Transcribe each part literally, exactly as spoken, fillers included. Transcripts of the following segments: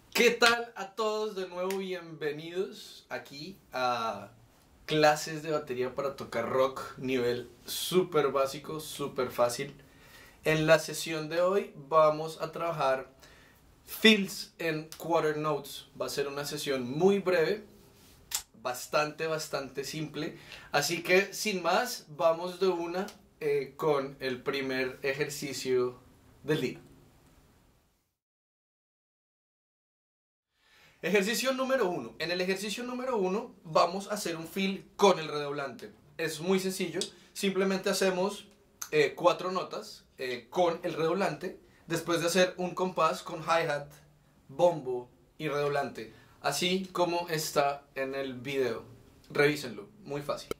¿Qué tal a todos de nuevo? Bienvenidos aquí a clases de batería para tocar rock, nivel súper básico, súper fácil. En la sesión de hoy vamos a trabajar fills en quarter notes. Va a ser una sesión muy breve, bastante, bastante simple. Así que sin más, vamos de una eh, con el primer ejercicio del día. Ejercicio número uno. En el ejercicio número uno vamos a hacer un fill con el redoblante. Es muy sencillo. Simplemente hacemos eh, cuatro notas eh, con el redoblante. Después de hacer un compás con hi-hat, bombo y redoblante. Así como está en el video. Revísenlo. Muy fácil.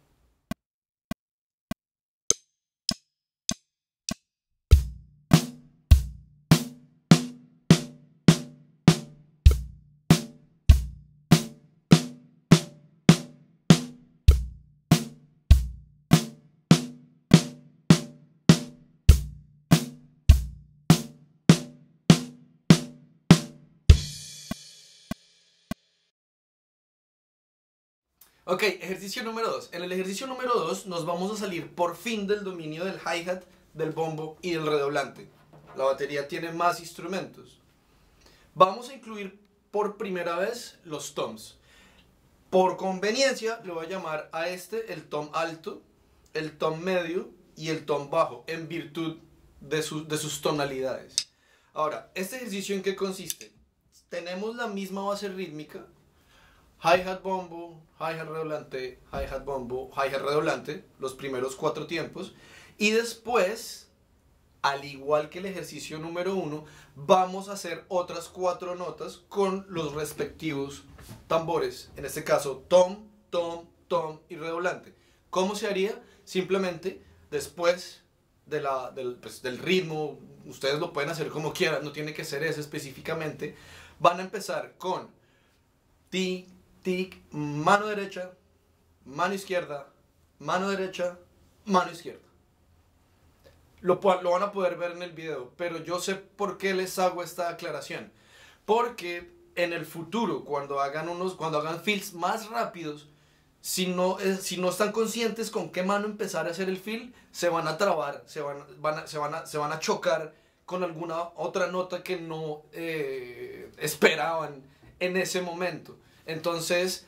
Ok, ejercicio número dos. En el ejercicio número dos nos vamos a salir por fin del dominio del hi-hat, del bombo y del redoblante. La batería tiene más instrumentos. Vamos a incluir por primera vez los toms. Por conveniencia le voy a llamar a este el tom alto, el tom medio y el tom bajo, en virtud de, su, de sus tonalidades. Ahora, ¿este ejercicio en qué consiste? Tenemos la misma base rítmica, hi-hat bombo, hi-hat redoblante, hi-hat bombo, hi-hat redoblante, los primeros cuatro tiempos, y después, al igual que el ejercicio número uno, vamos a hacer otras cuatro notas con los respectivos tambores, en este caso tom, tom, tom y redoblante. ¿Cómo se haría? Simplemente después de la, del, pues, del ritmo, ustedes lo pueden hacer como quieran, no tiene que ser ese específicamente, van a empezar con ti, tic, mano derecha, mano izquierda, mano derecha, mano izquierda. Lo, lo van a poder ver en el video, pero yo sé por qué les hago esta aclaración. Porque en el futuro, cuando hagan, unos, cuando hagan fills más rápidos, si no, eh, si no están conscientes con qué mano empezar a hacer el fill, se van a trabar, se van, van a, se van a, se van a chocar con alguna otra nota que no eh, esperaban en ese momento. Entonces,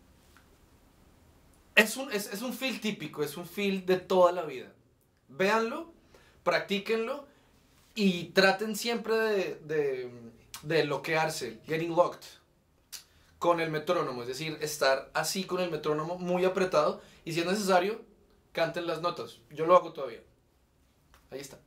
es un, es, es un fill típico, es un fill de toda la vida. Véanlo, practíquenlo y traten siempre de, de, de loquearse, getting locked, con el metrónomo. Es decir, estar así con el metrónomo muy apretado y si es necesario, canten las notas. Yo lo hago todavía. Ahí está.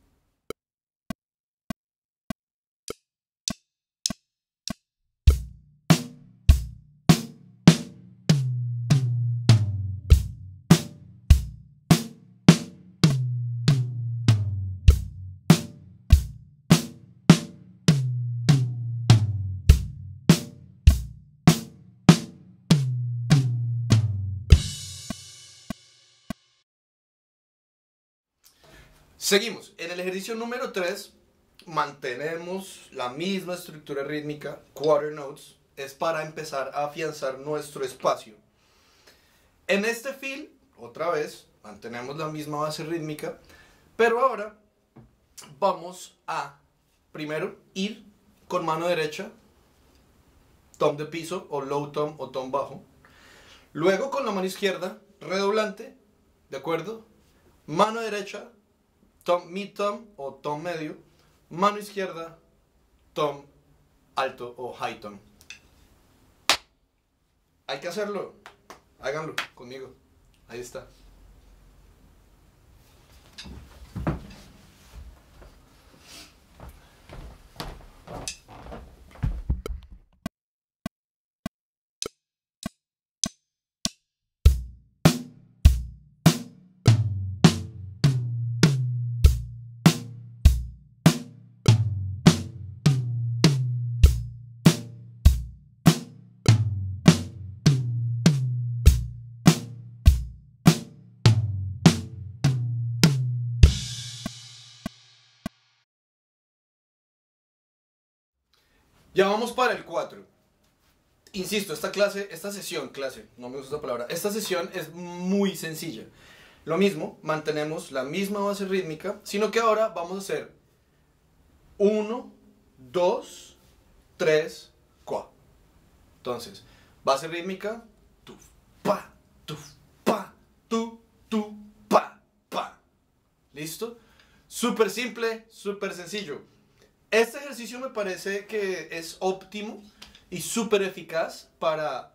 Seguimos. En el ejercicio número tres mantenemos la misma estructura rítmica, quarter notes, es para empezar a afianzar nuestro espacio. En este fill, otra vez, mantenemos la misma base rítmica, pero ahora vamos a, primero, ir con mano derecha, tom de piso, o low tom, o tom bajo. Luego con la mano izquierda, redoblante, ¿de acuerdo? Mano derecha, tom mid tom o tom medio, mano izquierda, tom alto o high tom. Hay que hacerlo, háganlo conmigo, ahí está. Ya vamos para el cuatro. insisto, esta clase, esta sesión, clase, no me gusta esa palabra, esta sesión es muy sencilla. Lo mismo, mantenemos la misma base rítmica, sino que ahora vamos a hacer uno, dos, tres, cuatro. Entonces, base rítmica, tu, pa, tu, pa, tu, tu, pa, pa. ¿Listo? Súper simple, súper sencillo. Este ejercicio me parece que es óptimo y súper eficaz para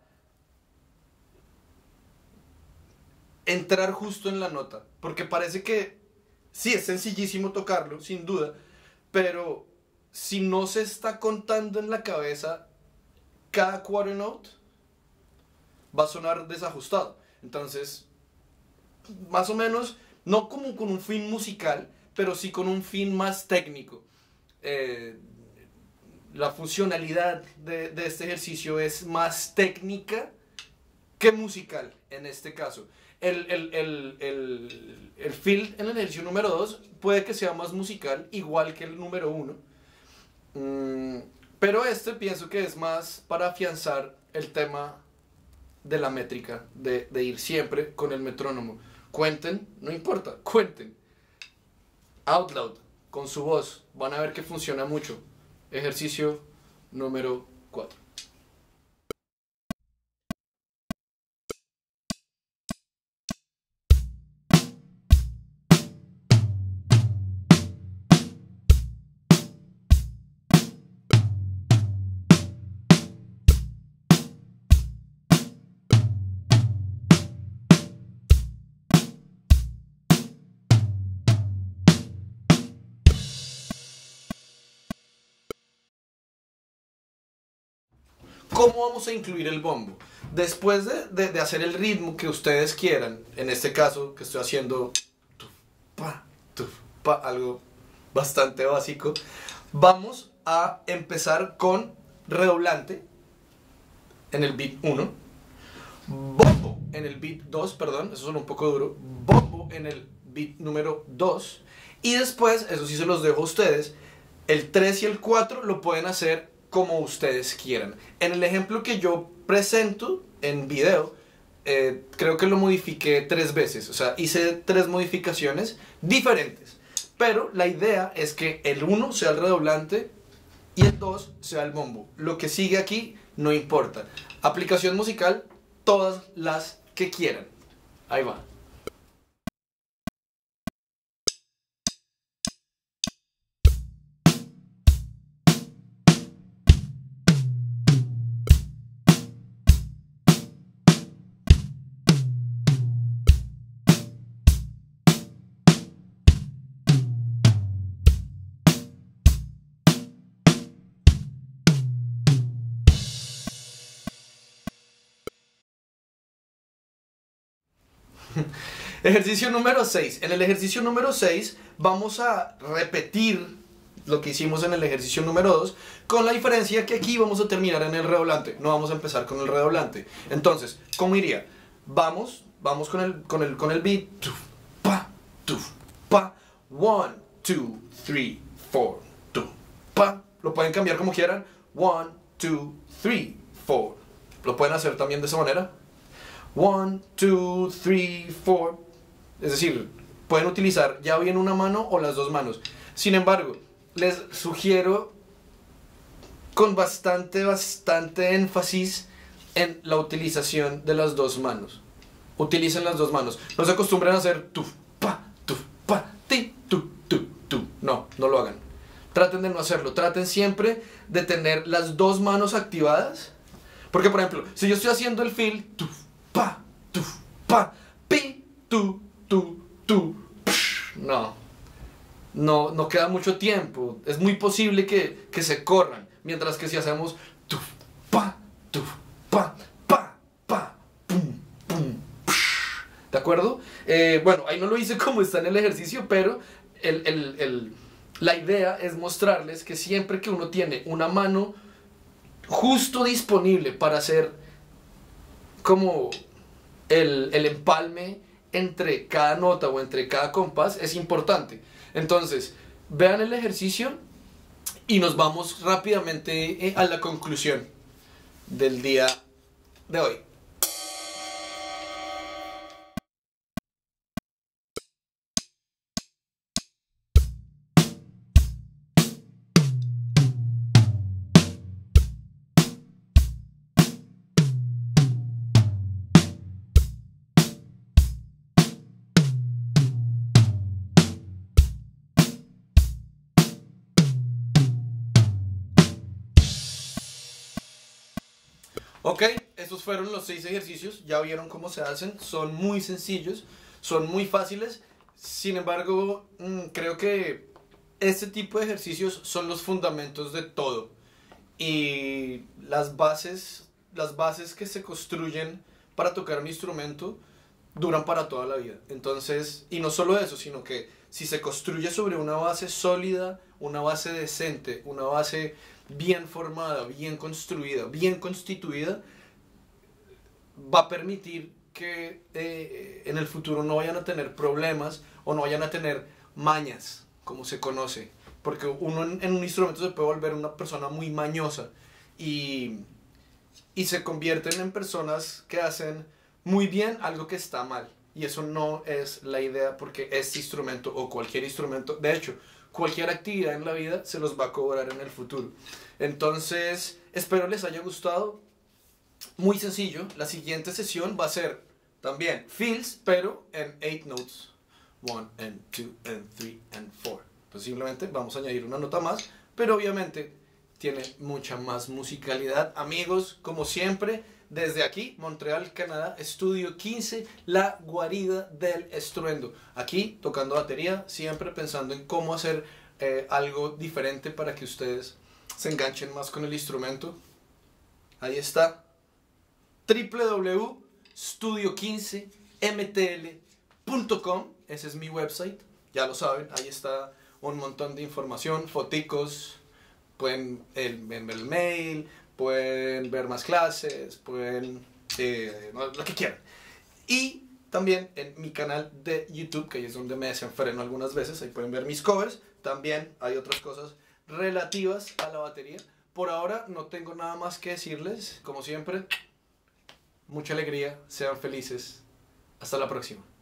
entrar justo en la nota, porque parece que sí, es sencillísimo tocarlo, sin duda, pero si no se está contando en la cabeza cada quarter note, va a sonar desajustado. Entonces, más o menos, no como con un fin musical, pero sí con un fin más técnico. Eh, la funcionalidad de, de este ejercicio es más técnica que musical, en este caso. El, el, el, el, el fill en el ejercicio número dos puede que sea más musical, igual que el número uno. Mm, pero este pienso que es más para afianzar el tema de la métrica, de, de ir siempre con el metrónomo. Cuenten, no importa, cuenten. Out loud, con su voz, van a ver que funciona mucho. Ejercicio número cuatro. ¿Cómo vamos a incluir el bombo? Después de, de, de hacer el ritmo que ustedes quieran, en este caso que estoy haciendo tuf, pa, tuf, pa, algo bastante básico, vamos a empezar con redoblante en el beat uno, bombo en el beat dos, perdón, eso suena un poco duro, bombo en el beat número dos, y después, eso sí se los dejo a ustedes, el tres y el cuatro lo pueden hacer como ustedes quieran. En el ejemplo que yo presento en video, eh, creo que lo modifiqué tres veces, o sea, hice tres modificaciones diferentes, pero la idea es que el uno sea el redoblante y el dos sea el bombo. Lo que sigue aquí no importa. Aplicación musical, todas las que quieran. Ahí va. Ejercicio número seis. En el ejercicio número seis vamos a repetir lo que hicimos en el ejercicio número dos, con la diferencia que aquí vamos a terminar en el redoblante, no vamos a empezar con el redoblante. Entonces, ¿cómo iría? Vamos, vamos con el, con el, con el beat, tuf, pa, tuf, pa, one, two, three, four, tuf, pa. Lo pueden cambiar como quieran, one, two, three, four. Lo pueden hacer también de esa manera. one, two, three, four. Es decir, pueden utilizar ya bien una mano o las dos manos. Sin embargo, les sugiero con bastante, bastante énfasis en la utilización de las dos manos. Utilicen las dos manos. No se acostumbren a hacer tu, pa, tu, pa, ti, tu, tu, tu. No, no lo hagan. Traten de no hacerlo. Traten siempre de tener las dos manos activadas. Porque, por ejemplo, si yo estoy haciendo el fill, tu, pa, tu, pa, pi, tu, tu, tu, psh, no. No, no queda mucho tiempo. Es muy posible que, que se corran. Mientras que si hacemos tu, pa, tu, pa, pa, pa, pum, pum, psh, ¿de acuerdo? Eh, bueno, ahí no lo hice como está en el ejercicio, pero el, el, el, la idea es mostrarles que siempre que uno tiene una mano justo disponible para hacer como el, el empalme entre cada nota o entre cada compás, es importante. Entonces, vean el ejercicio y nos vamos rápidamente a la conclusión. del día de hoy. Ok, estos fueron los seis ejercicios, ya vieron cómo se hacen, son muy sencillos, son muy fáciles, sin embargo, mmm, creo que este tipo de ejercicios son los fundamentos de todo y las bases, las bases que se construyen para tocar un instrumento duran para toda la vida. Entonces, y no solo eso, sino que si se construye sobre una base sólida, una base decente, una base bien formada, bien construida, bien constituida, va a permitir que eh, en el futuro no vayan a tener problemas o no vayan a tener mañas, como se conoce. Porque uno en, en un instrumento se puede volver una persona muy mañosa y, y se convierten en personas que hacen muy bien algo que está mal. Y eso no es la idea, porque este instrumento o cualquier instrumento, de hecho, cualquier actividad en la vida se los va a cobrar en el futuro. Entonces, espero les haya gustado. Muy sencillo, la siguiente sesión va a ser también fills, pero en eight notes. one, and two, and three, and four. Entonces simplemente vamos a añadir una nota más, pero obviamente tiene mucha más musicalidad. Amigos, como siempre, desde aquí, Montreal, Canadá, Estudio quince, la guarida del estruendo. Aquí, tocando batería, siempre pensando en cómo hacer eh, algo diferente para que ustedes se enganchen más con el instrumento. Ahí está. w w w punto estudio quince m t l punto com. Ese es mi website, ya lo saben, ahí está un montón de información, foticos, pueden ver el, el mail, pueden ver más clases, pueden eh, lo que quieran. Y también en mi canal de YouTube, que ahí es donde me desenfreno algunas veces, ahí pueden ver mis covers, también hay otras cosas relativas a la batería. Por ahora no tengo nada más que decirles, como siempre, mucha alegría, sean felices, hasta la próxima.